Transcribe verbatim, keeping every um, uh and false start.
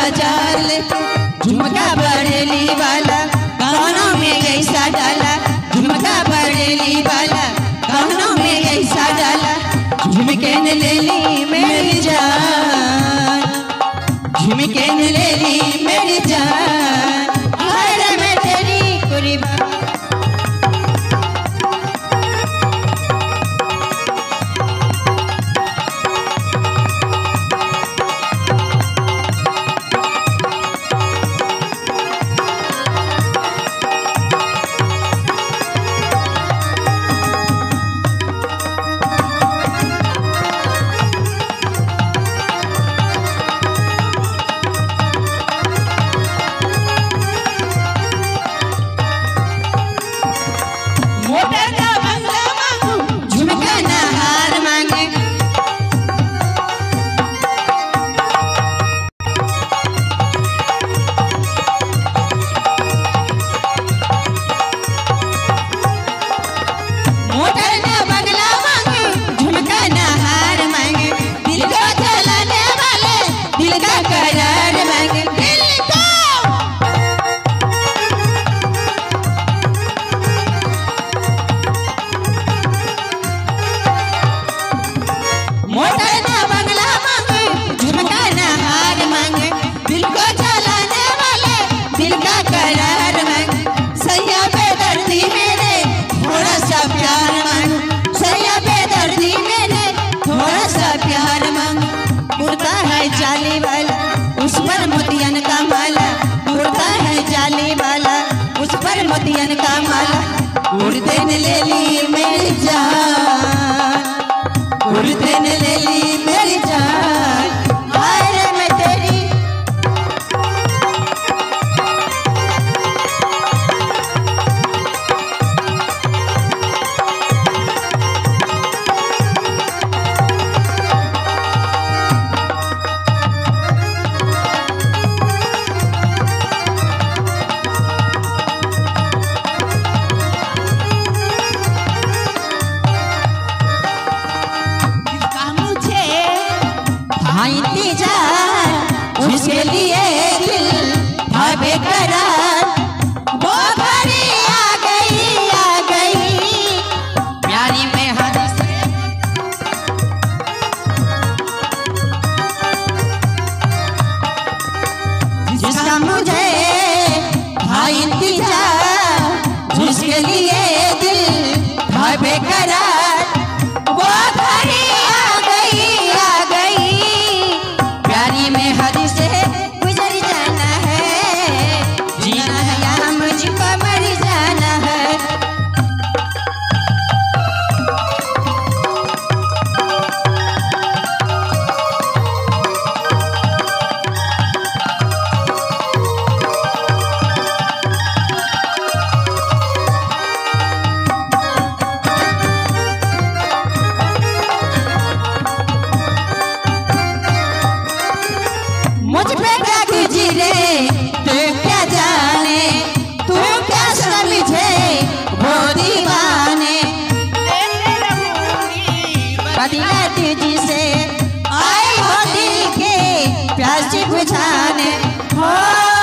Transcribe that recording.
बाजार ले झुमका बरेली वाला कानों में ऐसा डाला, झुमका बरेली वाला कानों में ऐसा डाला, झुमके ने ले ली मेरी जान, झुमके ने ले ली मेरी जान, हर मैं तेरी कुर्बान। जाली वाला उस पर मोतियन का माला उड़ता है, जाली वाला उस पर मोतियन का माला, उड़ते ने ले ली मेरी जान, उड़ते ने ले ली मेरी जान, हाय मैं तेरी। उसके लिए दिल था बेकरार, वो घड़ी आ गई आ गई प्यारी में हद से, जिसका मुझे था इंतजार, जिसके लिए दिल था बेकरार, वो घड़ी आ गई आ गई प्यारी में हद से गुजर जाना है, जीना है या मुझको मर जाना है। मुझ पे क्या गुजरे तू क्या जाने, तू क्या समझे वो दीवाने, बदला तुझसे आई हो दिल के प्यास बुझाने हो।